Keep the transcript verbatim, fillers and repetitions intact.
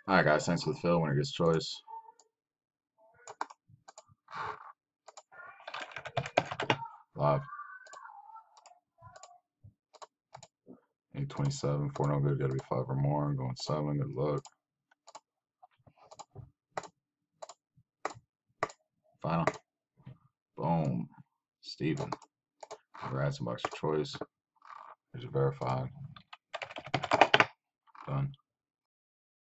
Alright guys, thanks for the fill. Winner gets choice. Live. eight twenty-seven, four no good, gotta be five or more. I'm going seven, good luck. Final. Boom. Steven. Congrats, box of choice. There's your verified. Done.